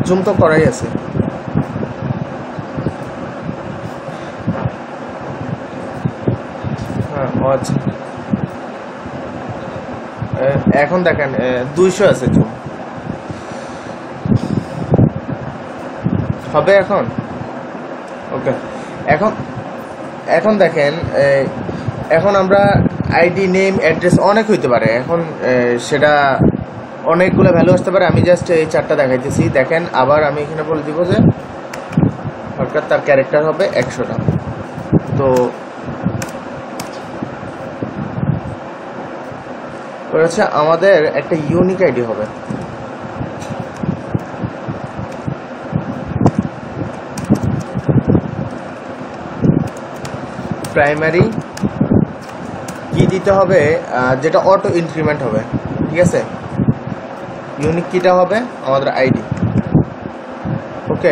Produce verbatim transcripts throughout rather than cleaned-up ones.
Zoom তো করাই আছে। হ্যাঁ আচ্ছা, এখন দেখেন দুইশো আছে জুম, হবে এখন? ওকে, এখন এখন দেখেন এখন আমরা আইডি নেম অ্যাড্রেস অনেক হইতে পারে, এখন সেটা অনেকগুলো ভ্যালু আসতে পারে। আমি জাস্ট এই চারটা দেখাইতেছি। দেখেন আবার আমি এখানে বলে দিব যে সরকার তার ক্যারেক্টার হবে একশোটা। তো হচ্ছে আমাদের একটা ইউনিক আইডি হবে। প্রাইমারি কি দিতে হবে, যেটা অটো ইনক্রিমেন্ট হবে, ঠিক আছে। ইউনিক কিটা হবে আমাদের আইডি। ওকে,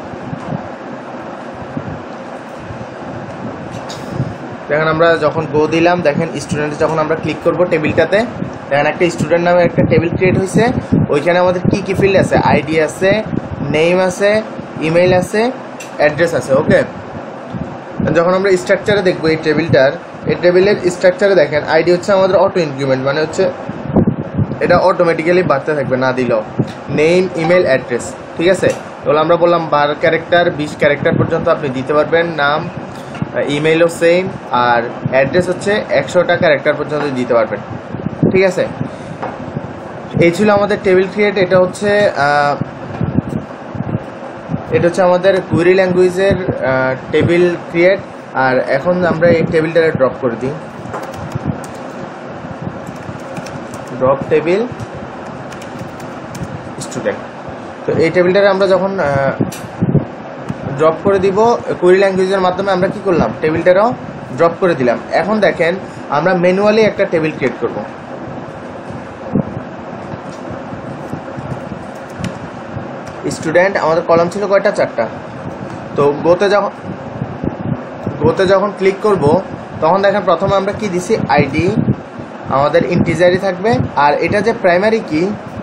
দেখেন আমরা যখন গো দিলাম, দেখেন স্টুডেন্ট যখন আমরা ক্লিক করব টেবিলটাতে, দেখেন একটা স্টুডেন্ট নামে একটা টেবিল ক্রিয়েট হয়েছে। ওইখানে আমাদের কি কি ফিল্ড আছে, আইডি আছে, নেম আছে, ইমেইল আছে, অ্যাড্রেস আছে। ওকে, যখন আমরা স্ট্রাকচারে দেখবো এই টেবিলটার, এই টেবিলের স্ট্রাকচারে দেখেন আইডি হচ্ছে আমাদের অটো ইনক্রিমেন্ট, মানে হচ্ছে এটা অটোমেটিক্যালি বাড়তে থাকবে না দিলেও। নেম, ইমেল, অ্যাড্রেস, ঠিক আছে। তাহলে আমরা বললাম বারো ক্যারেক্টার বিশ ক্যারেক্টার পর্যন্ত আপনি দিতে পারবেন নাম, ইমেইলও সেম, আর অ্যাড্রেস হচ্ছে একশোটা ক্যারেক্টার পর্যন্ত দিতে পারবেন, ঠিক আছে। এই ছিল আমাদের টেবিল ক্রিয়েট। এটা হচ্ছে এটা হচ্ছে আমাদের কুয়েরি ল্যাঙ্গুয়েজের টেবিল ক্রিয়েট। আর এখন আমরা এই টেবিলটাকে ড্রপ করে দিই, ড্রপ টেবিল স্টুডেন্ট। তো এই টেবিলটাকে আমরা যখন ড্রপ করে দিব কুয়েরি ল্যাঙ্গুয়েজের মাধ্যমে, আমরা কি করলাম, টেবিলটারও ড্রপ করে দিলাম। এখন দেখেন আমরা ম্যানুয়ালি একটা টেবিল ক্রিয়েট করব। স্টুডেন্ট আমাদের কলাম ছিল কয়টা, চারটা। তো গোতে যখন গোতে যখন ক্লিক করব তখন দেখেন প্রথমে আমরা কি দিছি, আইডি আমাদের ইন্টিজারই থাকবে। আর এটা যে প্রাইমারি কি,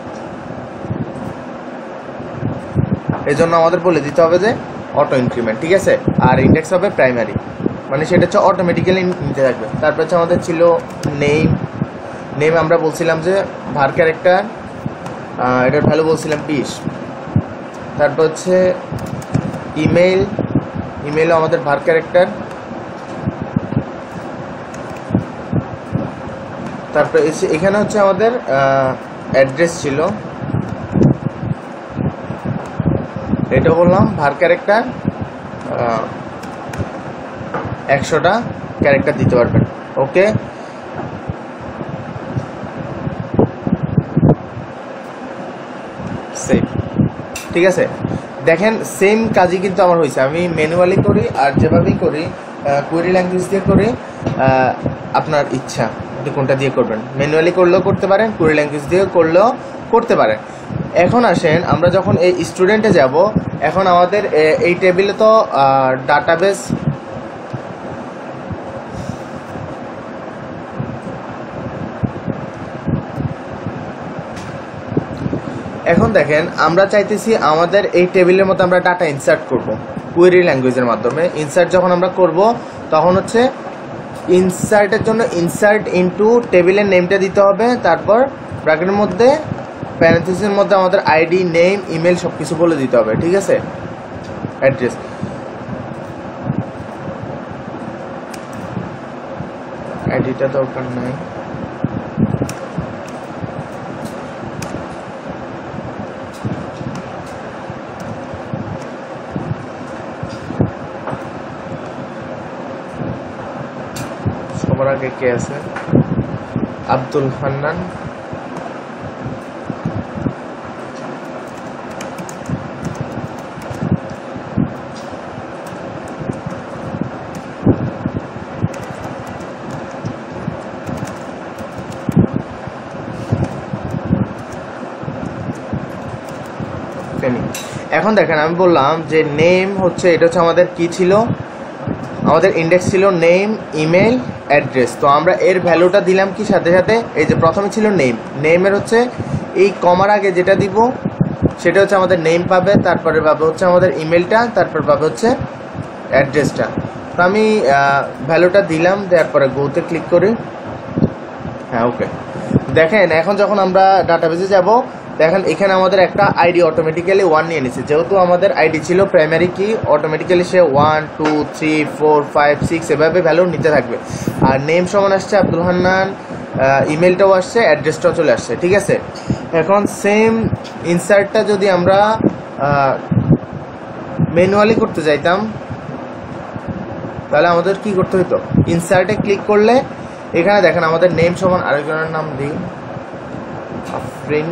এই জন্য আমাদের বলে দিতে হবে যে অটো ইনক্রিমেন্ট, ঠিক আছে। আর ইন্ডেক্স হবে প্রাইমারি, মানে সেটা হচ্ছে অটোমেটিক্যালি নিতে থাকবে। তারপর হচ্ছে আমাদের ছিল নেম। নেম আমরা বলছিলাম যে ভার ক্যারেক্টার, এটার ভ্যালু বলছিলাম বিশ। তারপর হচ্ছে ইমেইল, ইমেইলও আমাদের ভার ক্যারেক্টার। তারপর এখানে হচ্ছে আমাদের অ্যাড্রেস ছিল, এটা বললাম ভার ক্যারেক্টার, একশোটা ক্যারেক্টার দিতে পারবেন। ওকে, সেম, ঠিক আছে। দেখেন সেম কাজই কিন্তু আমার হয়েছে। আমি ম্যানুয়ালি করি আর যেভাবেই করি, কুয়েরি ল্যাঙ্গুয়েজ দিয়ে করি, আপনার ইচ্ছা আপনি কোনটা দিয়ে করবেন। ম্যানুয়ালি করলেও করতে পারেন, কুয়েরি ল্যাঙ্গুয়েজ দিয়ে করলেও করতে পারেন। এখন আসেন আমরা যখন এই স্টুডেন্টে যাব, এখন আমাদের এই টেবিলে তো ডাটাবেস, এখন দেখেন আমরা চাইতেছি আমাদের এই টেবিলের মধ্যে আমরা ডাটা ইনসার্ট করব কুয়েরি ল্যাঙ্গুয়েজের মাধ্যমে। ইনসার্ট যখন আমরা করব তখন হচ্ছে ইনসার্টের জন্য ইনসার্ট ইনটু টেবিলের নেমটা দিতে হবে, তারপর ব্র্যাকেটের মধ্যে প্যারেন্থেসিসের মধ্যে আমাদের আইডি, নেম, ইমেল সব কিছু বলে দিতে হবে, ঠিক আছে, অ্যাড্রেস। আইডিটা দরকার নাই, সবার আগে কে আছে, আব্দুল হান্নান। এখন দেখেন আমি বললাম যে নেম হচ্ছে, এটা হচ্ছে আমাদের কি ছিল, আমাদের ইন্ডেক্স ছিল নেম, ইমেল, অ্যাড্রেস। তো আমরা এর ভ্যালুটা দিলাম কি সাথে সাথে, এই যে প্রথমে ছিল নেম, নেমের হচ্ছে এই কমার আগে যেটা দিব সেটা হচ্ছে আমাদের নেম পাবে, তারপরে পাবে হচ্ছে আমাদের ইমেলটা, তারপর পাবে হচ্ছে অ্যাড্রেসটা। তো আমি ভ্যালুটা দিলাম, দেওয়ার পরে গোতে ক্লিক করি। হ্যাঁ ওকে, দেখেন এখন যখন আমরা ডাটাবেজে যাব, দেখেন এখানে আমাদের একটা আইডি অটোমেটিক্যালি ওয়ান নিয়ে নিচ্ছে, যেহেতু আমাদের আইডি ছিল প্রাইমারি কি, অটোমেটিক্যালি সে one two three four five six এভাবে ভ্যালু নিতে থাকবে। আর নেম সমান আসছে আব্দুল হান্নান, ইমেলটাও আসছে, অ্যাড্রেসটাও চলে আসছে, ঠিক আছে। এখন সেম ইনসার্টটা যদি আমরা ম্যানুয়ালি করতে চাইতাম, তাহলে আমাদের কি করতে হতো, ইনসার্টে ক্লিক করলে এখানে দেখেন আমাদের নেম সমান আরেকজনের নাম দিই, আফরিন,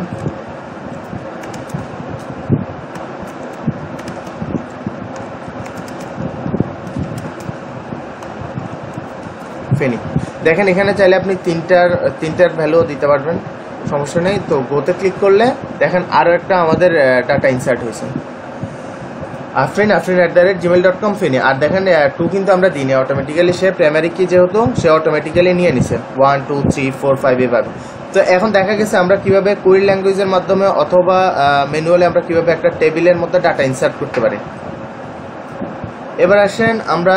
ফেনি। দেখেন এখানে চাইলে আপনি তিনটার তিনটার ভ্যালু দিতে পারবেন, সমস্যা নেই। তো গোতে ক্লিক করলে দেখেন আরও একটা আমাদের ডাটা ইনসার্ট হয়েছে, Afrin Afrin at the rate Gmail dot com Feni. আর দেখেন টু কিন্তু আমরা দিই না, অটোমেটিক্যালি সে প্রাইমারি কি যেহেতু সে অটোমেটিক্যালি নিয়ে নিছে one two three four five এভাবে। তো এখন দেখা গেছে আমরা কিভাবে কোয়েরি ল্যাঙ্গুয়েজের মাধ্যমে অথবা ম্যানুয়ালি আমরা কিভাবে একটা টেবিলের মধ্যে ডাটা ইনসার্ট করতে পারি। এবার আসেন আমরা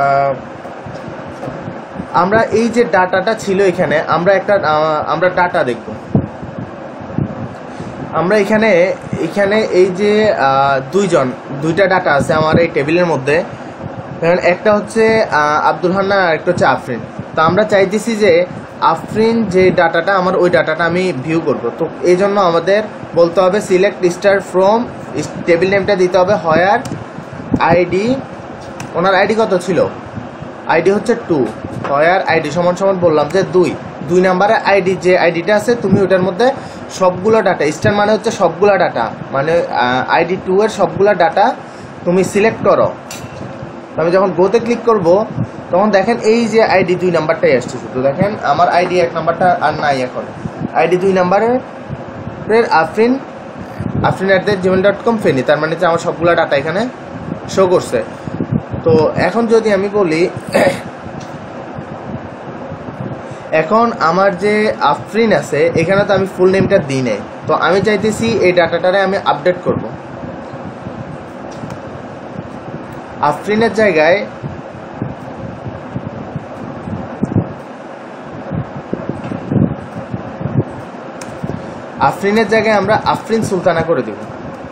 আমরা এই যে ডাটাটা ছিল এখানে, আমরা একটা আমরা ডাটা দেখব। আমরা এখানে এখানে এই যে দুইজন দুইটা ডাটা আছে আমার এই টেবিলের মধ্যে, একটা হচ্ছে আব্দুল হান্নান আর একটা হচ্ছে আফরিন। তো আমরা চাইতেছি যে আফরিন যে ডাটাটা আমার, ওই ডাটাটা আমি ভিউ করব। তো এই জন্য আমাদের বলতে হবে সিলেক্ট স্টার ফ্রম, টেবিল নেমটা দিতে হবে হয়ার আইডি, ওনার আইডি কত ছিল, আইডি হচ্ছে টু, হয়ার আইডি সমান সমান বললাম যে দুই, দুই নাম্বারের আইডি যে আইডিটা আছে তুমি ওটার মধ্যে সবগুলো ডাটা, স্টার মানে হচ্ছে সবগুলো ডাটা, মানে আইডি টু এর সবগুলো ডাটা তুমি সিলেক্ট করো। আমি যখন গোতে ক্লিক করব তখন দেখেন এই যে আইডি দুই নাম্বারটাই আসছে, শুধু দেখেন আমার আইডি এক নাম্বারটা আর নাই, এখন আইডি দুই নাম্বারের Afrin Afrin at the Gmail dot com Feni, তার মানে যে আমার সবগুলো ডাটা এখানে শো করছে। তো এখন যদি আমি বলি, এখন আমার যে আফরিন আছে এখানে তো আমি ফুল নেমটা দিই নাই, তো আমি চাইতেছি এই ডাটাটারে আমি আপডেট করব। আফরিনের জায়গায় আফরিনের জায়গায় আমরা আফরিন সুলতানা করে দিব।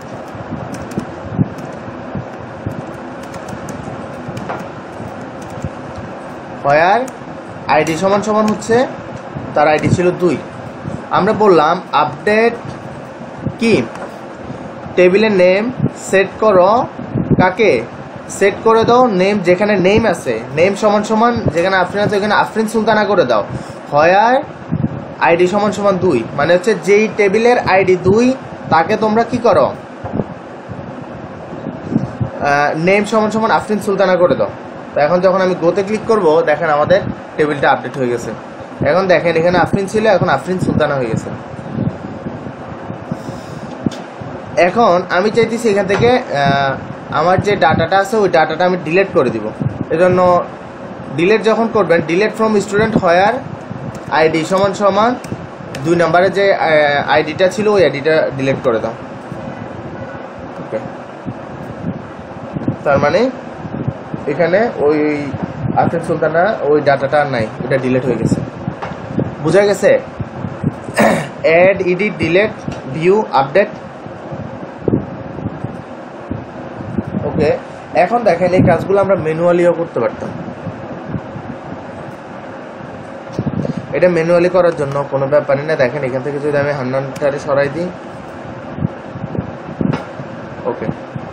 হয়ার আইডি সমান সমান হচ্ছে তার আইডি ছিল দুই, আমরা বললাম আপডেট কি, টেবিলের নেম সেট করো, কাকে সেট করে দাও, নেম যেখানে নেম আছে নেম সমান সমান যেখানে আফরিন আছে ওখানে আফরিন সুলতানা করে দাও, হয়ার আইডি সমান সমান দুই, মানে হচ্ছে যেই টেবিলের আইডি দুই তাকে তোমরা কি করো, নেম সমান সমান আফরিন সুলতানা করে দাও। তো এখন যখন আমি গোতে ক্লিক করব দেখেন আমাদের টেবিলটা আপডেট হয়ে গেছে। এখন দেখেন এখানে আফরিন ছিল, এখন আফরিন সুলতানা হয়ে গেছে। এখন আমি চাইতেছি এখান থেকে আমার যে ডাটাটা আছে ওই ডাটাটা আমি ডিলিট করে দিব। এজন্য ডিলিট যখন করবেন, delete from student where ID সমান সমান দুই নাম্বারে যে আইডিটা ছিল ওই আইডিটা ডিলিট করে দাও। ওকে, তার মানে এখানে ওই আফরিন সুলতানা ওই ডাটাটা নাই, ওটা ডিলিট হয়ে গেছে। বুঝা গেছে? Add, edit, delete, view, update. Okay, এখন দেখেন এই কাজগুলো আমরা ম্যানুয়ালিও করতে পারতাম। এটা ম্যানুয়ালি করার জন্য কোনো ব্যাপারই না। দেখেন এখান থেকে যদি আমি হান্নানটারে সরাই দিই, ওকে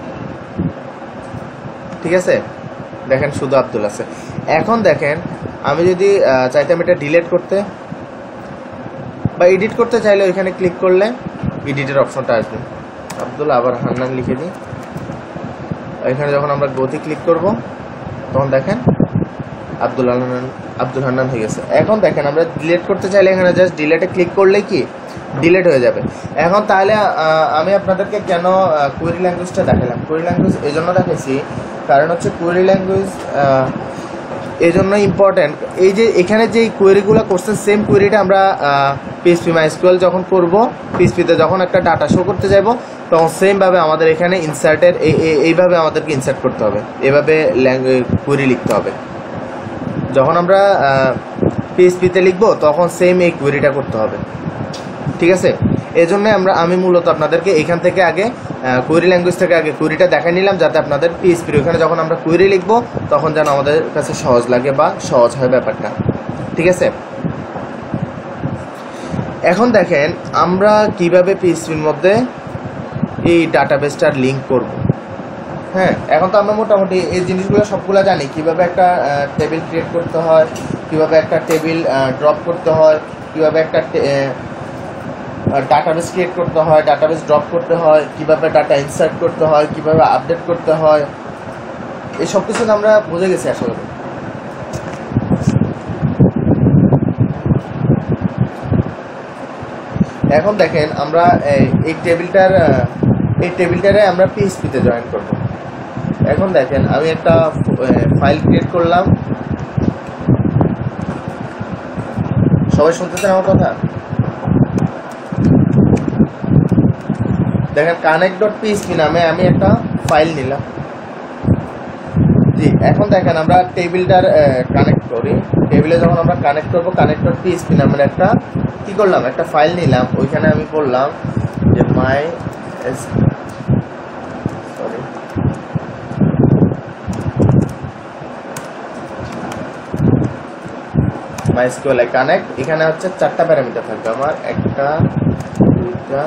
ঠিক আছে, দেখেন শুধু আব্দুল আছে। এখন দেখেন আমি যদি চাইতাম এটা ডিলিট করতে বা এডিট করতে চাইলে ওইখানে ক্লিক করলে এডিটের অপশনটা আসবে। আব্দুল আবার হান্নান লিখে দিই, এখানে যখন আমরা গতি ক্লিক করব তখন দেখেন আব্দুল হান্নান আব্দুল হান্নান হয়ে গেছে। এখন দেখেন আমরা ডিলিট করতে চাইলে এখানে জাস্ট ডিলিটে ক্লিক করলে কি ডিলিট হয়ে যাবে। এখন তাহলে আমি আপনাদেরকে কেন কোয়েরি ল্যাঙ্গুয়েজটা দেখালাম, কোয়েরি ল্যাঙ্গুয়েজ এই জন্য দেখাইছি কারণ হচ্ছে কোয়েরি ল্যাঙ্গুয়েজ এই জন্য ইম্পর্ট্যান্ট। এই যে এখানে যে কোয়েরিগুলো করছে সেম কোয়েরিটা আমরা পিএইচপি মাইস্কুয়েল যখন করব, পিএইচপিতে যখন একটা ডাটা শো করতে যাব, তখন সেমভাবে আমাদের এখানে ইনসার্টের এইভাবে আমাদেরকে ইনসার্ট করতে হবে, এভাবে কোয়েরি লিখতে হবে। যখন আমরা পিএইচপিতে লিখব তখন সেম এই কোয়েরিটা করতে হবে, ঠিক আছে? এই জন্যে আমরা আমি মূলত আপনাদেরকে এখান থেকে আগে কোয়েরি ল্যাঙ্গুয়েজ থেকে আগে কোয়েরিটা দেখাই নিলাম, যাতে আপনাদের পিএইচপির ওখানে যখন আমরা কোয়েরি লিখব তখন যেন আমাদের কাছে সহজ লাগে বা সহজ হয় ব্যাপারটা, ঠিক আছে? এখন দেখেন আমরা কিভাবে পিএইচপির মধ্যে এই ডাটাবেসটার লিঙ্ক করব। হ্যাঁ, এখন তো আমরা মোটামুটি এই জিনিসগুলো সবগুলো জানি, কিভাবে একটা টেবিল ক্রিয়েট করতে হয়, কিভাবে একটা টেবিল ড্রপ করতে হয়, কিভাবে একটা ডাটাবেস ক্রিয়েট করতে হয়, ডাটাবেস ড্রপ করতে হয়, কিভাবে ডাটা ইনসার্ট করতে হয়, কিভাবে আপডেট করতে হয়, এই সব কিছু আমরা বুঝে গেছি আসলে। এখন দেখেন আমরা এই টেবিলটার এই টেবিলটারে আমরা পিএইচপিতে জয়েন করব। এখন দেখেন আমি একটা ফাইল ক্রিয়েট করলাম, সবাই শুনতেছেন আমার কথা? দেখেন কানেক্ট ডট পিএইচপি নামে আমি একটা ফাইল নিলাম। জি, এখন দেখেন আমরা টেবিলটার কানেক্ট করি, টেবিলে যখন আমরা কানেক্ট করবো কানেক্ট ডট পিএইচপি নামের একটা কি করলাম, একটা ফাইল নিলাম। ওইখানে আমি বললাম যে মাই সরি মাইস্কুয়েল কানেক্ট, এখানে হচ্ছে চারটা প্যারামিটার থাকবে আমার, একটা দুইটা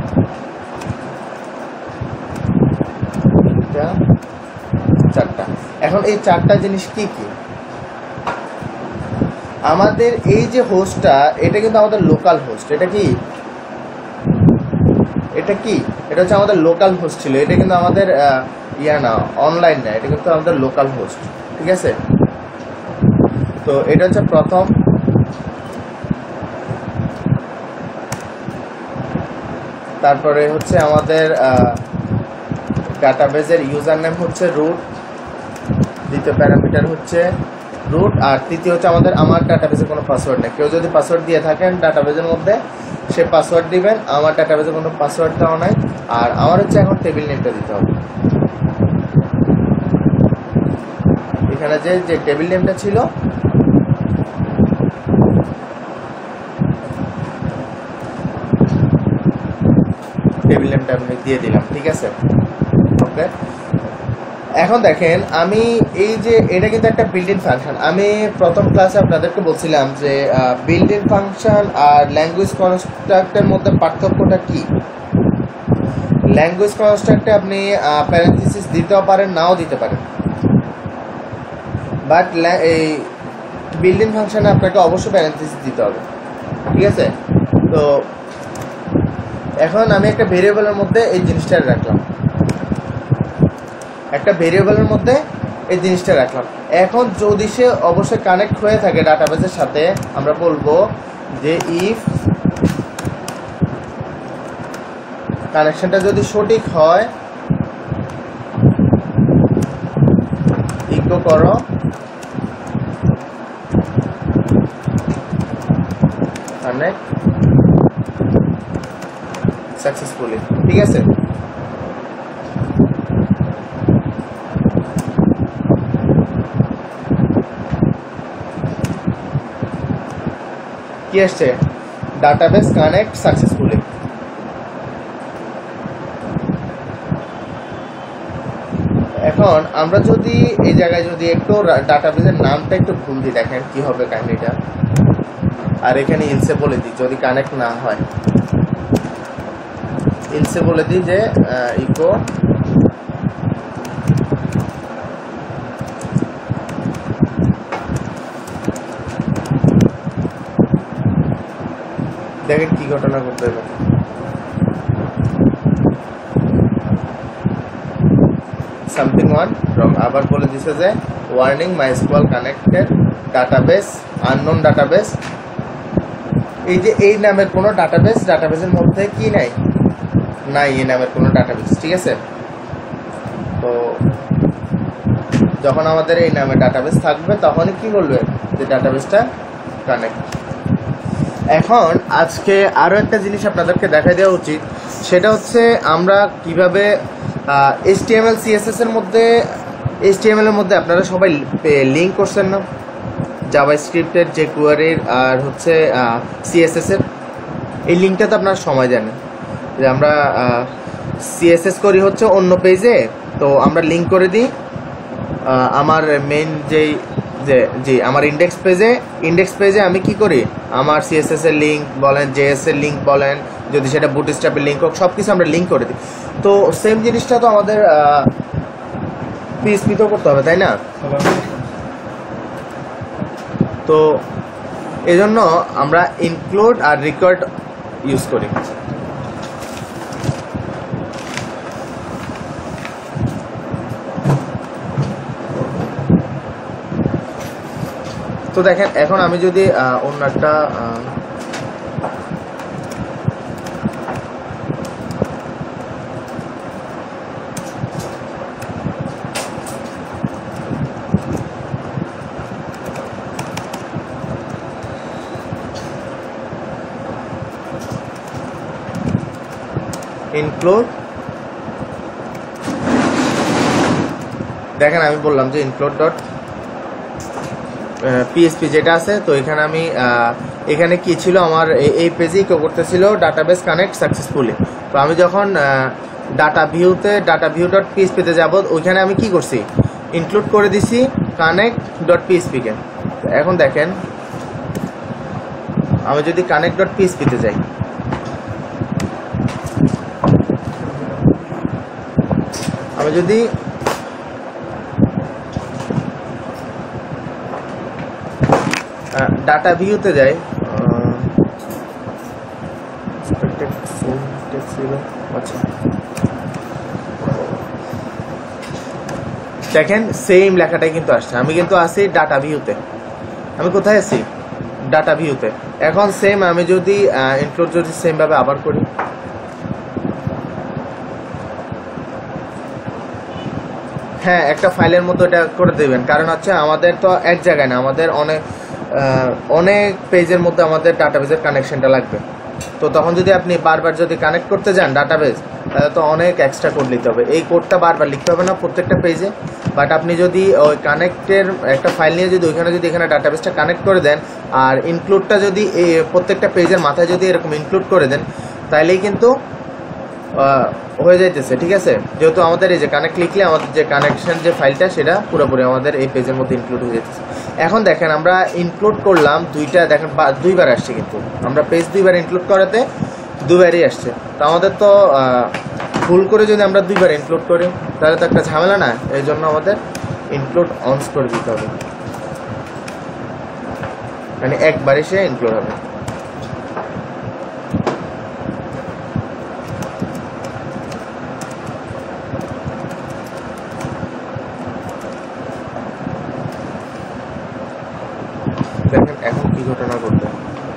তিনটা চারটা। এখন এই চারটা জিনিস কি কি, আমাদের এই যে হোস্টটা এটা কিন্তু আমাদের লোকাল হোস্ট, এটা কি এটা কি এটা হচ্ছে আমাদের লোকাল হোস্ট ছিল, এটা কিন্তু আমাদের ইয়া না, অনলাইন না, এটা কিন্তু আমাদের লোকাল হোস্ট, ঠিক আছে? তো এটা হচ্ছে প্রথম। তারপরে হচ্ছে আমাদের ডাটাবেজের ইউজার নেম হচ্ছে রুট, দ্বিতীয় প্যারামিটার হচ্ছে রুট, আর তৃতীয় হচ্ছে আমাদের আমার ডাটাবেজে কোনো পাসওয়ার্ড নেই। কেউ যদি পাসওয়ার্ড দিয়ে থাকেন ডাটাবেজের মধ্যে সে পাসওয়ার্ড দিবেন, আমার ডাটাবেজে কোনো পাসওয়ার্ড দেওয়া নাই। আর আমার হচ্ছে এখন টেবিল নেমটা দিতে হবে, এখানে যে যে টেবিল নেমটা ছিল টেবিল নেমটা আমি দিয়ে দিলাম, ঠিক আছে? ওকে, এখন দেখেন আমি এই যে এটা কিন্তু একটা বিল্ট ইন ফাংশন। আমি প্রথম ক্লাসে আপনাদেরকে বলছিলাম যে বিল্ট ইন ফাংশন আর ল্যাঙ্গুয়েজ কনস্ট্রাক্টের মধ্যে পার্থক্যটা কি। ল্যাঙ্গুয়েজ কনস্ট্রাক্টে আপনি প্যারেনথেসিস দিতেও পারেন, নাও দিতে পারেন, বাট এই বিল্ট ইন ফাংশনে আপনাকে অবশ্যই প্যারেনথেসিস দিতে হবে, ঠিক আছে? তো এখন আমি একটা ভেরিয়েবলের মধ্যে এই জিনিসটা রাখলাম, একটা ভেরিয়েবলের মধ্যে এই জিনিসটা রাখলাম। এখন যদি সে অবশ্যই কানেক্ট হয়ে থাকে ডাটাবেসের সাথে, আমরা বলবো যে ইফ কানেকশনটা যদি সঠিক হয় ইকো করো কানেক্ট সাকসেসফুলি, ঠিক আছে? কি আসছে? Database connect successfully. এখন আমরা যদি এই জায়গায় যদি একটু ডাটাবেসের নামটা একটু ভুল দিই, দেখেন কি হবে কাহিনীটা। আর এখানে ইলসে বলে দিই যদি কানেক্ট না হয়, ইলসে বলে দিই যে ইকো দেখেন কি ঘটনা ঘটতে হবে। সামথিং ওয়ান রং, আবার বলে দিছে যে warning MySQL connected database unknown database. এই যে এই নামের কোনো ডাটাবেস ডাটাবেসের মধ্যে কি নাই, নাই এই নামের কোনো ডাটাবেস, ঠিক আছে? তো যখন আমাদের এই নামে ডাটাবেস থাকবে তখনই কি বলবে যে ডাটাবেসটা কানেক্ট। এখন আজকে আরও একটা জিনিস আপনাদেরকে দেখাই দেওয়া উচিত, সেটা হচ্ছে আমরা কিভাবে এইচটিএমএল সিএসএস এর মধ্যে এইচটিএমএল এর মধ্যে আপনারা সবাই লিঙ্ক করছেন না, জাভাস্ক্রিপ্টের যে কোয়ারির আর হচ্ছে সিএসএস এর, এই লিঙ্কটা তো আপনারা সময় দেন যে আমরা সিএসএস করি হচ্ছে অন্য পেজে, তো আমরা লিঙ্ক করে দিই আমার মেইন যেই যে জি আমার ইন্ডেক্স পেজে ইন্ডেক্স পেজে আমি কি করি, আমার সিএসএস এর লিঙ্ক বলেন, জেএস এর লিঙ্ক বলেন, যদি সেটা বুটস্ট্র্যাপের লিঙ্ক হোক, সব কিছু আমরা লিঙ্ক করে দিই। তো সেম জিনিসটা তো আমাদের পিএইচপিতেও করতে হবে, তাই না? তো এই জন্য আমরা ইনক্লুড আর রিকোয়ার্ড ইউজ করি। তো দেখেন এখন আমি যদি অন্য একটা ইনক্লুড, দেখেন আমি বললাম যে ইনক্লুড ডট পিএসপি যেটা আছে, তো এখানে আমি এখানে কি ছিল আমার এই পেজেই কেউ করতেছিল ডাটাবেস কানেক্ট সাকসেসফুলি। তো আমি যখন ডাটা ভিউতে ডাটা ভিউ ডট পিএসপিতে যাবো, ওইখানে আমি কি করছি, ইনক্লুড করে দিছি কানেক্ট ডট পিএসপিকে। এখন দেখেন আমি যদি কানেক্ট ডট পিএসপিতে যাই, আমি যদি ডাটা ভিউতে যাই, আচ্ছা দেখেন সেম লেখাটাই কিন্তু আসছে। আমি কিন্তু আছি ডাটা ভিউতে, আমি কোথায় আছি, ডাটা ভিউতে। এখন সেম আমি যদি ইনক্লুড যদি সেম ভাবে আবার করি, হ্যাঁ একটা ফাইলের মতো এটা করে দেবেন, কারণ হচ্ছে আমাদের তো এক জায়গায় না, আমাদের অনেক অনেক পেজের মধ্যে আমাদের ডাটাবেজের কানেকশনটা লাগবে। তো তখন যদি আপনি বারবার যদি কানেক্ট করতে যান ডাটাবেজ, তাহলে তো অনেক এক্সট্রা কোড লিখতে হবে। এই কোডটা বারবার লিখতে হবে না প্রত্যেকটা পেজে, বাট আপনি যদি ওই কানেক্টের একটা ফাইল নিয়ে যদি ওইখানে যদি এখানে ডাটাবেজটা কানেক্ট করে দেন, আর ইনক্লুডটা যদি এই প্রত্যেকটা পেজের মাথায় যদি এরকম ইনক্লুড করে দেন, তাহলেই কিন্তু হয়ে যাইতেছে। ঠিক আছে, যেহেতু আমাদের এই যে কানেক্ট লিখলে আমাদের যে কানেকশন যে ফাইলটা সেটা পুরোপুরি আমাদের এই পেজের মধ্যে ইনক্লুড হয়ে যেতেছে। এখন দেখেন আমরা ইনক্লুড করলাম দুইটা, দেখেন দুইবার আসছে, কিন্তু আমরা পেজ দুইবার ইনক্লুড করাতে দুইবারই আসছে। তো আমাদের তো ভুল করে যদি আমরা দুইবার ইনক্লুড করি তাহলে তো একটা ঝামেলা না, এই জন্য আমাদের ইনক্লুড অনস করে দিতে হবে, মানে একবারই সে ইনক্লুড হবে। দেখেন এখন কি ঘটনা ঘটবে,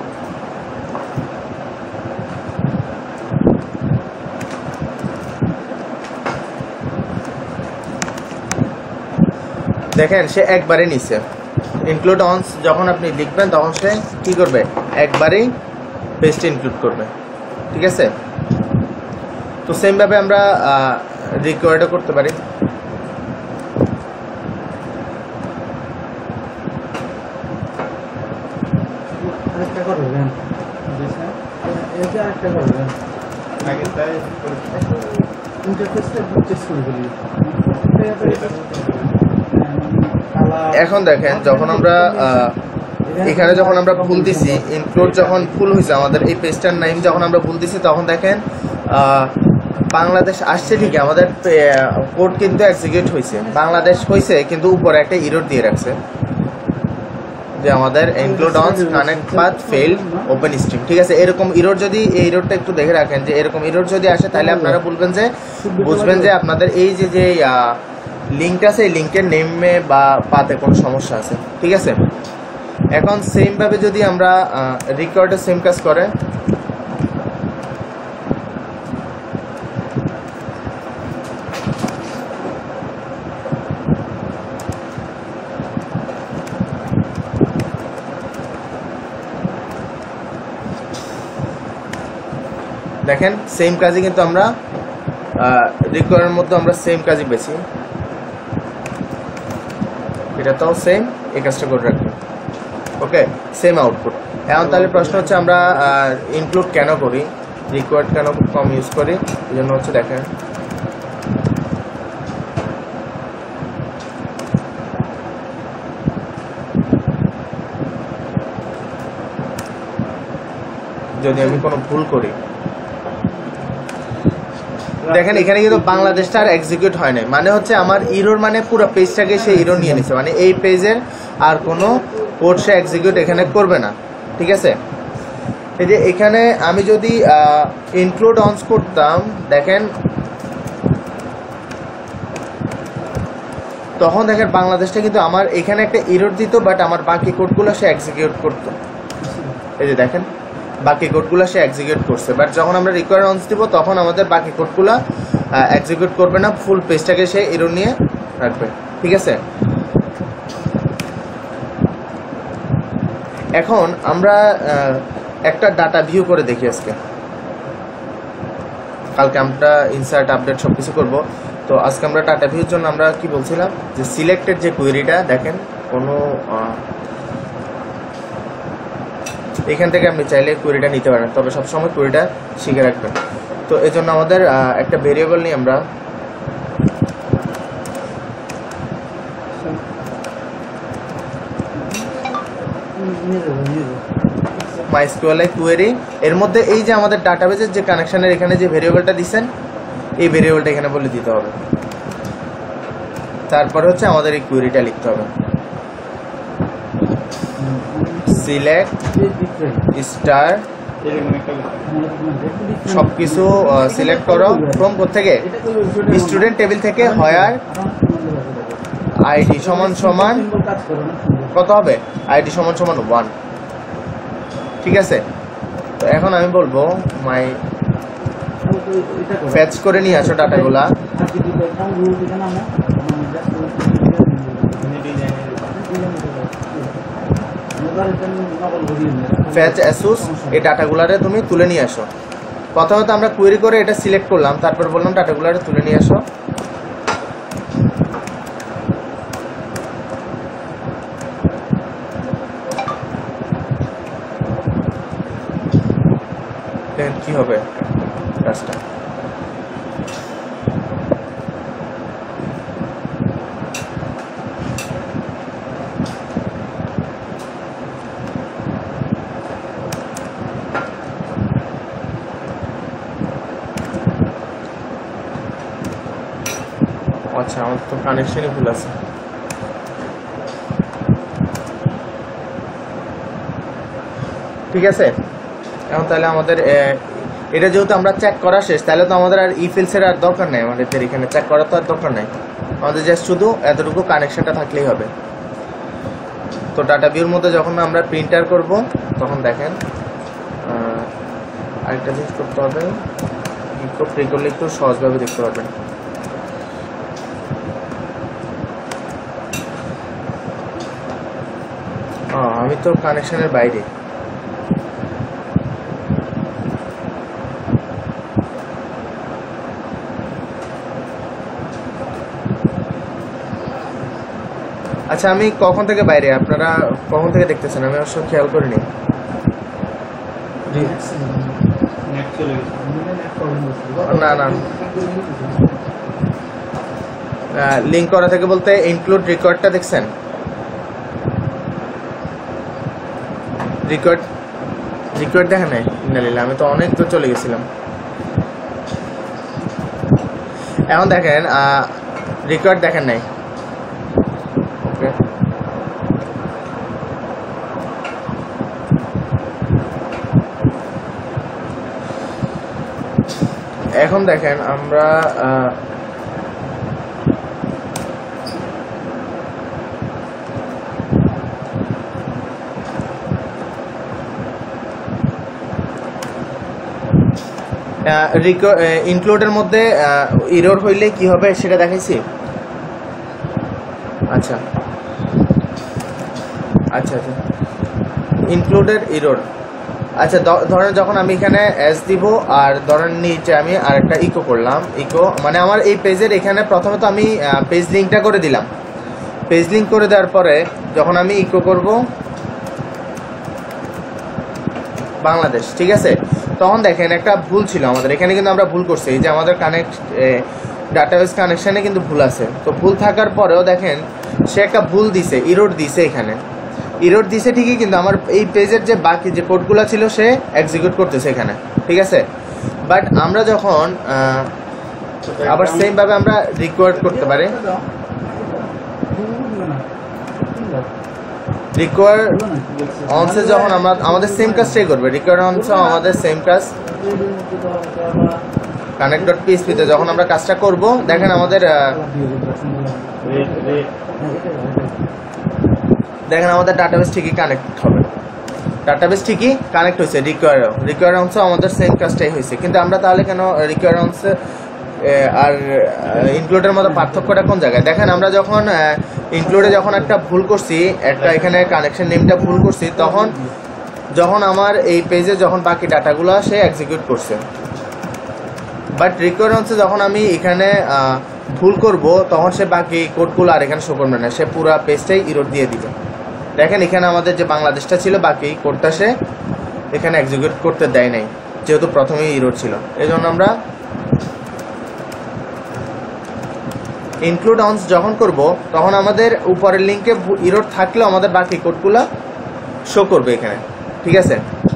দেখেন সে একবারে নিছে ইনক্লুড অনস। যখন আপনি লিখবেন তখন সে কি করবে, একবারেই পেজটা ইনক্লুড করবে। ঠিক আছে, তো সেম ভাবে আমরা রিকোয়ার্ডও করতে পারি। এখন দেখেন যখন আমরা এখানে যখন আমরা ভুল দিছি, ইনক্লুড যখন ভুল হয়েছে আমাদের এই পেজটার নাম যখন আমরা ভুল দিছি, তখন দেখেন বাংলাদেশ আসছে ঠিকই, আমাদের কোড কিন্তু এক্সিকিউট হয়েছে, বাংলাদেশ হয়েছে, কিন্তু উপরে একটা ইরর দিয়ে রাখছে যে আমাদের include once connect path failed open stream. ঠিক আছে, এরকম ইরর যদি এই ইররটা একটু দেখে রাখেন যে এরকম ইরর যদি আসে, তাহলে আপনারা বলবেন যে বুঝবেন যে আপনাদের এই যে যে লিঙ্কটা আছে এই লিঙ্কের নেমে বা পাতে কোনো সমস্যা আছে। ঠিক আছে, এখন সেম ভাবে যদি আমরা রিকোয়ার্ডের সেম কাজ করে, দেখেন সেম কাজই কিন্তু আমরা রিকোয়ারের মধ্যে আমরা সেম কাজই পেয়েছি, এটা তো সেম, এই কাজটা করে রাখবেন। Okay, same output. এখন তাহলে প্রশ্ন হচ্ছে আমরা ইনক্লুড কেন করি, রিকোয়ার্ড কেন কম ইউজ করি, এই জন্য হচ্ছে দেখেন যদি আমি কোনো ভুল করি, দেখেন এখানে কিন্তু বাংলাদেশটা আর এক্সিকিউট হয় নাই, মানে হচ্ছে আমার ইরোর মানে পুরো পেজটাকে সে ইরো নিয়ে নিছে, মানে এই পেজের আর কোনো কোড সে এক্সিকিউট এখানে করবে না। ঠিক আছে, এই যে এখানে আমি যদি ইনক্লুড অনস করতাম, দেখেন তখন দেখেন বাংলাদেশটা কিন্তু আমার এখানে একটা ইরোর দিত, বাট আমার বাকি কোডগুলো সে এক্সিকিউট করতো। এই যে দেখেন বাকি কোডগুলো সে এক্সিকিউট করছে, বাট যখন আমরা রিকোয়ার অনস দিব তখন আমাদের বাকি কোডগুলো এক্সিকিউট করবে না, ফুল পেজটাকে সে ইরোর নিয়ে রাখবে। ঠিক আছে, এখন আমরা একটা ডাটা ভিউ করে দেখি আজকে, কালকে আমরা ইনসার্ট আপডেট সব কিছু করবো। তো আজকে আমরা ডাটা ভিউর জন্য আমরা কি বলছিলাম যে সিলেক্টেড যে কোয়েরিটা, দেখেন কোনো এখান থেকে আপনি চাইলে কোয়েরিটা নিতে পারেন, তবে সবসময় কোয়েরিটা শিখে রাখবেন। তো এই জন্য আমাদের একটা ভেরিয়েবল নিয়ে আমরা মাইস্কুয়েল কোয়েরি, এর মধ্যে এই যে আমাদের ডাটাবেজের যে কানেকশনের এখানে যে ভেরিয়েবলটা দিচ্ছেন, এই ভেরিয়েবলটা এখানে বলে দিতে হবে। তারপরে হচ্ছে আমাদের এই কোয়েরিটা লিখতে হবে, সিলেক্ট স্টার সব কিছু সিলেক্ট করো ফ্রম কোথেকে, স্টুডেন্ট টেবিল থেকে, হয়ার আইডি সমান সমান কত হবে, আইডি সমান সমান ওয়ান। ঠিক আছে, তো এখন আমি বলবো মাই ফেচ করে নিয়ে আসো ডাটাগুলা, ফেচ অ্যাসুস, এই ডাটাগুলারে তুমি তুলে নিয়ে আসো। প্রথমত আমরা কোয়েরি করে এটা সিলেক্ট করলাম, তারপর বললাম ডাটাগুলারে তুলে নিয়ে আসো। কি হবে কাজটা, আচ্ছা আমার তো কানেকশনই ভুল আছে। ঠিক আছে, এখন তাহলে আমাদের এটা যেহেতু আমরা চেক করা শেষ, তাহলে তো আমাদের আর ইফিলসের আর দরকার নেই, আমাদের এখানে চেক করার তো আর দরকার নেই, আমাদের জাস্ট শুধু এতটুকু কানেকশনটা থাকলেই হবে। তো ডাটা ভিউর মধ্যে যখন আমরা প্রিন্টার করব তখন দেখেন আরেকটা জিনিস করতে হবে, একটু প্রি করলে একটু সহজভাবে দেখতে পারবেন। আমি তো কানেকশনের বাইরে, আচ্ছা আমি কখন থেকে বাইরে, আপনারা কখন থেকে দেখতেছেন, আমি অবশ্য খেয়াল করিনি। না না লিঙ্ক করা থেকে বলতে ইনক্লুড রেকর্ডটা দেখছেন, রেকর্ড রেকর্ড দেখেন নাই, আমি তো অনেক দূর চলে গেছিলাম। এখন দেখেন রেকর্ড দেখেন নাই, ওকে এখন দেখেন আমরা ইনক্লুডের মধ্যে এরর হইলে কি হবে সেটা দেখাইছি। আচ্ছা আচ্ছা আচ্ছা ইনক্লুডের এরর আচ্ছা ধরেন যখন আমি এখানে এস দিব আর ধরেন নিচে আমি আরেকটা ইকো করলাম, ইকো মানে আমার এই পেজের এখানে প্রথমে তো আমি পেজ লিঙ্কটা করে দিলাম, পেজ লিঙ্ক করে দেওয়ার পরে যখন আমি ইকো করব বাংলাদেশ, ঠিক আছে, তখন দেখেন একটা ভুল ছিল আমাদের এখানে, কিন্তু আমরা ভুল করছি, এই যে আমাদের কানেক্ট ডাটাবেস কানেকশানে কিন্তু ভুল আছে। তো ভুল থাকার পরেও দেখেন সে একটা ভুল দিছে, ইরোড দিছে, এখানে ইরোড দিছে ঠিকই, কিন্তু আমার এই পেজের যে বাকি যে কোডগুলো ছিল সে এক্সিকিউট করতেছে এখানে, ঠিক আছে। বাট আমরা যখন আবার সেমভাবে আমরা রিকোয়ার্ড করতে পারি, রিকোয়ার অনসে যখন আমরা আমাদের সেম কাজটাই করবে, রিকোয়ার অনসে আমাদের সেম কাজ কানেক্ট ডট পিএইচপিতে যখন আমরা কাজটা করব, দেখেন আমাদের দেখেন আমাদের ডাটাবেস ঠিকই কানেক্ট হবে, ডাটাবেস ঠিকই কানেক্ট হয়েছে, রিকোয়ার রিকোয়ার অনসে আমাদের সেম কাজটাই হয়েছে। কিন্তু আমরা তাহলে কেন রিকোয়ার অনসে আর ইনক্লুডের মধ্যে পার্থক্যটা কোন জায়গায়? দেখেন আমরা যখন ইনক্লুডে যখন একটা ভুল করছি, একটা এখানে কানেকশন নেমটা ভুল করছি, তখন যখন আমার এই পেজে যখন বাকি ডাটাগুলো সে এক্সিকিউট করছে। বাট রিকোয়ারেন্সে যখন আমি এখানে ভুল করব তখন সে বাকি কোডগুলো আর এখানে শো করবে না, সে পুরো পেজটাই ইরোড দিয়ে দিবে। দেখেন এখানে আমাদের যে বাংলাদেশটা ছিল বাকি কোডটা সে এখানে এক্সিকিউট করতে দেয় নাই, যেহেতু প্রথমেই ইরোড ছিল। এই জন্য আমরা ইনক্লুড অনস যখন করব তখন আমাদের উপরের লিঙ্কে ইরোড থাকলেও আমাদের বাকি কোডগুলো শো করবে এখানে, ঠিক আছে।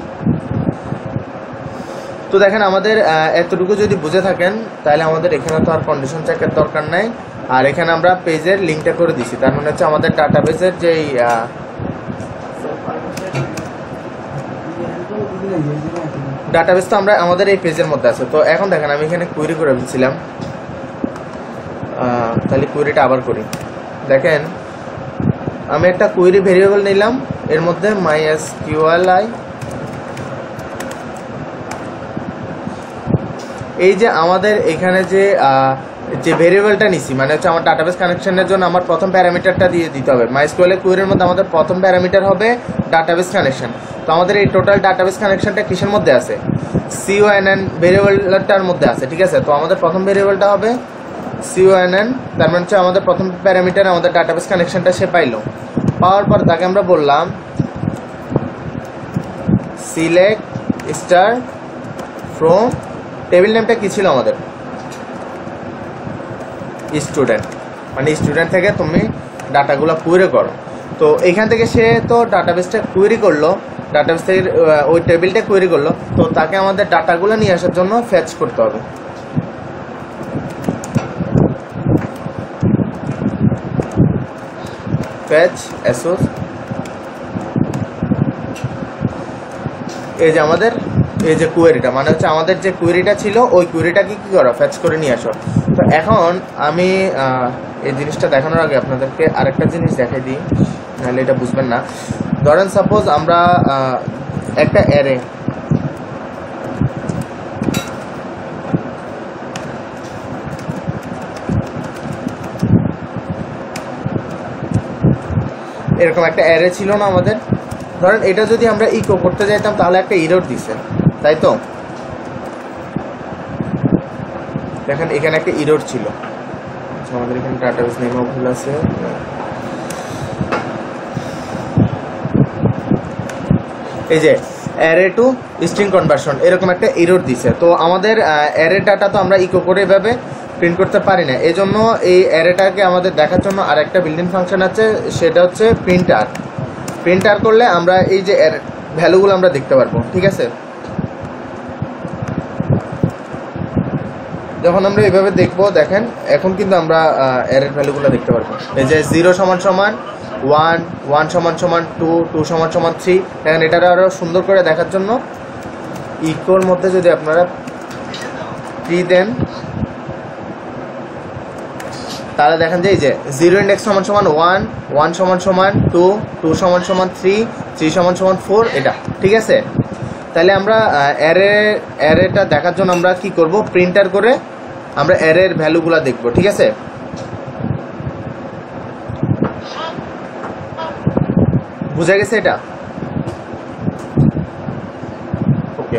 তো দেখেন আমাদের এতটুকু যদি বুঝে থাকেন তাহলে আমাদের এখানে তো আর কন্ডিশন চেকের দরকার নাই। আর এখানে আমরা পেজের লিঙ্কটা করে দিছি, তার মানে হচ্ছে আমাদের ডাটাবেসের যেই ডাটাবেস তো আমরা আমাদের এই পেজের মধ্যে আছে। তো এখন দেখেন আমি এখানে কুয়েরি করে দিয়েছিলাম, তাহলে কুয়েরিটা আবার করি। দেখেন আমি একটা কুয়েরি ভেরিয়েবল নিলাম, এর মধ্যে মাইএসকিউএলআই, এই যে আমাদের এখানে যে যে ভেরিয়েবলটা নিছি মানে হচ্ছে আমার ডাটাবেস কানেকশনের জন্য আমার প্রথম প্যারামিটারটা দিয়ে দিতে হবে। মাইএসকিউএল কুয়েরির মধ্যে আমাদের প্রথম প্যারামিটার হবে ডাটাবেস কানেকশন। তো আমাদের এই টোটাল ডাটাবেস কানেকশনটা কিসের মধ্যে আছে? সিওএনএন ভেরিয়েবলটার মধ্যে আছে, ঠিক আছে। তো আমাদের প্রথম ভেরিয়েবলটা হবে সিওএনএন, তার মানে হচ্ছে আমাদের প্রথম প্যারামিটার আমাদের ডাটাবেস কানেকশনটা সে পাইলো। পাওয়ার পর তাকে আমরা বললাম সিলেক্ট স্টার ফ্রম, টেবিল নেমটা কি ছিল আমাদের? স্টুডেন্ট, মানে স্টুডেন্ট থেকে তুমি ডাটাগুলো কুয়েরি করো। তো এখান থেকে সে তো ডাটাবেসটা কুয়েরি করলো, ডাটাবেস থেকে ওই টেবিলটা কুয়েরি করলো, তো তাকে আমাদের ডাটাগুলো নিয়ে আসার জন্য ফেচ করতে হবে। ফেচ এসো, এই যে আমাদের এই যে কুয়েরিটা মানে হচ্ছে আমাদের যে কুয়েরিটা ছিল ওই কুয়েরিটাকে কি করো? ফেচ করে নিয়ে আসো। তো এখন আমি এই জিনিসটা দেখানোর আগে আপনাদেরকে আরেকটা জিনিস দেখাই দিই, নাহলে এটা বুঝবেন না। ধরেন সাপোজ আমরা একটা অ্যারে, এরকম একটা অ্যারে ছিল না আমাদের, ধরেন এটা যদি আমরা ইকো করতে যাইতাম তাহলে একটা ইরর দিছে, তাই তো? দেখেন এখানে একটা ইরর ছিল, আমাদের এখানে ডাটাবেস নেমও ভুল আছে। এই যে অ্যারে টু স্ট্রিং কনভার্সন এরকম একটা ইরর দিছে। তো আমাদের অ্যারে ডাটা তো আমরা ইকো করে এভাবে প্রিন্ট করতে পারি না, এই জন্য এই অ্যারেটাকে আমাদের দেখার জন্য আর একটা বিল্ডিং ফাংশন আছে, সেটা হচ্ছে প্রিন্টার। প্রিন্টার করলে আমরা এই যে ভ্যালুগুলো আমরা দেখতে পারবো, ঠিক আছে। যখন আমরা এইভাবে দেখবো, দেখেন এখন কিন্তু আমরা অ্যারের ভ্যালুগুলো দেখতে পারবো। এই যে জিরো সমান সমান ওয়ান, ওয়ান সমান সমান টু, টু সমান সমান থ্রি। দেখেন এটার আরও সুন্দর করে দেখার জন্য ইকোর মধ্যে যদি আপনারা থ্রি দেন তাহলে দেখেন যে এই যে জিরো ইন্ডেক্স সমান সমান ওয়ান, ওয়ান সমান সমান টু, টু সমান সমান থ্রি, থ্রি সমান সমান ফোর, এটা ঠিক আছে। তাহলে আমরা অ্যারে অ্যারেটা দেখার জন্য আমরা কি করব? প্রিন্টার করে আমরা অ্যারের ভ্যালুগুলো দেখব, ঠিক আছে। বুঝা গেছে এটা? ওকে,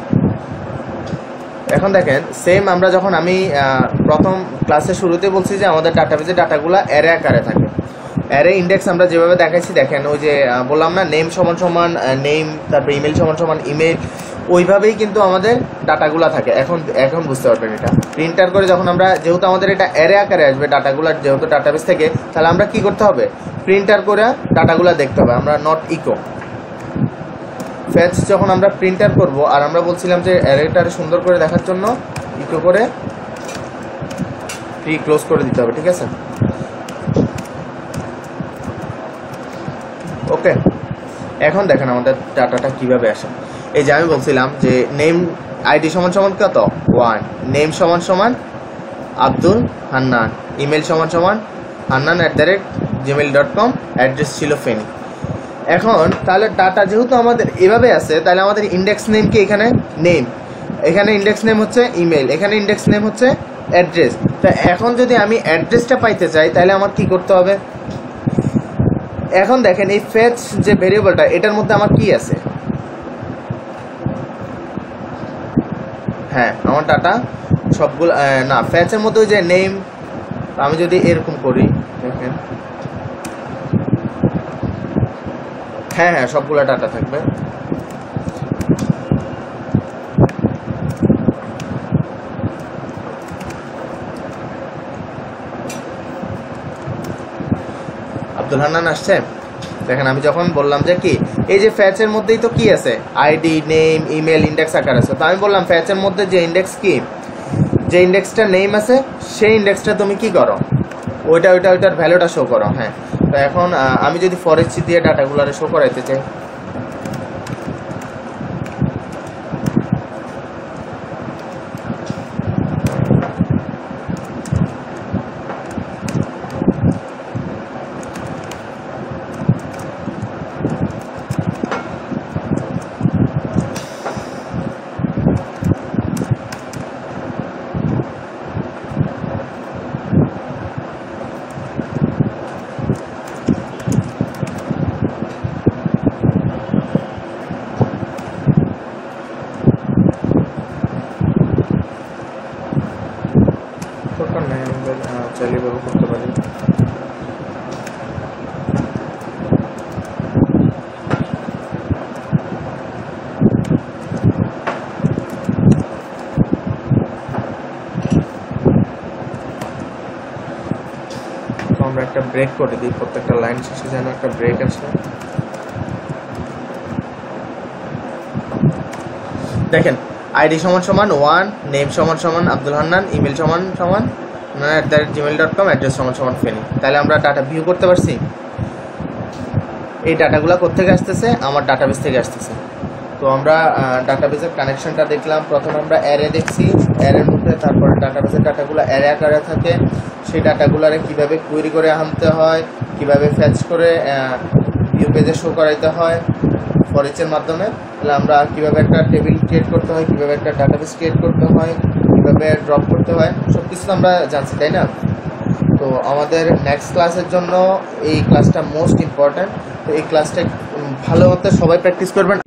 এখন দেখেন সেম আমরা যখন আমি প্রথম ক্লাসের শুরুতে বলছি যে আমাদের ডাটাবেজে ডাটাগুলো অ্যারে আকারে থাকে। অ্যারে ইন্ডেক্স আমরা যেভাবে দেখাইছি দেখেন, ওই যে বললাম না নেম সমান সমান নেম, তারপর ইমেল সমান সমান ইমেল, ওইভাবেই কিন্তু আমাদের ডাটাগুলো থাকে। এখন এখন বুঝতে পারবেন এটা প্রিন্টার করে যখন আমরা, যেহেতু আমাদের এটা অ্যারে আকারে আসবে ডাটাগুলো, যেহেতু ডাটাবেস থেকে, তাহলে আমরা কি করতে হবে, প্রিন্টার করে ডাটাগুলো দেখতে হবে। আমরা নট ইকো ফেচ যখন আমরা প্রিন্টার করব, আর আমরা বলছিলাম যে অ্যারেটারে সুন্দর করে দেখার জন্য ইকো করে প্রি ক্লোজ করে দিতে হবে, ঠিক আছে। ওকে, এখন দেখেন আমাদের ডাটাটা কিভাবে আসে। এই যে আমি বলছিলাম যে নেম আইডি সমান সমান কত ওয়ান, নেম সমান সমান আব্দুল হান্নান, ইমেল সমান সমান Hannan at the rate Gmail dot com, address ছিল ফেনী। এখন তাহলে ডাটা যেহেতু আমাদের এভাবে আছে, তাহলে আমাদের ইন্ডেক্স নেম কি এখানে নেম, এখানে ইন্ডেক্স নেম হচ্ছে ইমেল, এখানে ইন্ডেক্স নেম হচ্ছে অ্যাড্রেস। তা এখন যদি আমি অ্যাড্রেসটা পাইতে চাই তাহলে আমার কি করতে হবে, এখন দেখেন এই ফেচ যে ভেরিয়েবলটা, এটার মধ্যে আমার কি আছে, হ্যাঁ আমার ডাটা সবগুলো না, ফেচের মধ্যে যে নেম, আমি যদি এরকম করি দেখেন, হ্যাঁ হ্যাঁ সবগুলো ডাটা থাকবে। আব্দুল হান্নান আসছে, দেখেন আমি যখন বললাম যে কি, এই যে ফ্যাচের মধ্যেই তো কি আছে, আইডি, নেম, ইমেল, ইন্ডেক্স আকার আছে। তো আমি বললাম ফ্যাচের মধ্যে যে ইন্ডেক্স কি, যে ইন্ডেক্সটা নেম আছে, সেই ইন্ডেক্সটা তুমি কি করো, ওইটা ওইটা ওইটার ভ্যালুটা শো করো। হ্যাঁ, তো এখন আমি যদি ফরেস্ট দিয়ে ডাটাগুলো শো করাইতে চাই, চাইলে ব্যবহার করতে পারি। আমরা একটা ব্রেক করে দিই, প্রত্যেকটা লাইন শেষে যেন একটা ব্রেক আসে। দেখেন আইডি সমান সমান ওয়ান, নেম সমান সমান আব্দুল হান্নান, ইমেল সমান সমান at the rate Gmail dot com, address সমান সমান ফেনী। তাহলে আমরা ডাটা ভিউ করতে পারছি। এই ডাটাগুলো কোথেকে আসতেছে, আমার ডাটাবেস থেকে আসতেছে। তো আমরা ডাটাবেসের কানেকশনটা দেখলাম। প্রথমে আমরা অ্যারে দেখছি, অ্যারের মধ্যে তারপরে ডাটাবেসের ডাটাগুলো অ্যারে আকারে থাকে, সেই ডাটাগুলোরে কীভাবে কুয়েরি করে আনতে হয়, কীভাবে ফ্যাচ করে ভিউ পেজে শো করাইতে হয় ফর ইচের মাধ্যমে। তাহলে আমরা কীভাবে একটা টেবিল ক্রিয়েট করতে হয়, কীভাবে একটা ডাটাবেস ক্রিয়েট করতে হয়, কীভাবে ড্রপ করতে হয়, সব কিছু আমরা জানছি, তাই না? তো আমাদের নেক্সট ক্লাসের জন্য এই ক্লাসটা মোস্ট ইম্পর্ট্যান্ট। তো এই ক্লাসটা ভালো মতো সবাই প্র্যাকটিস করবেন।